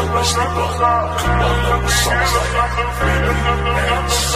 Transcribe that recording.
Wesley Buck. I know the songs like Baby and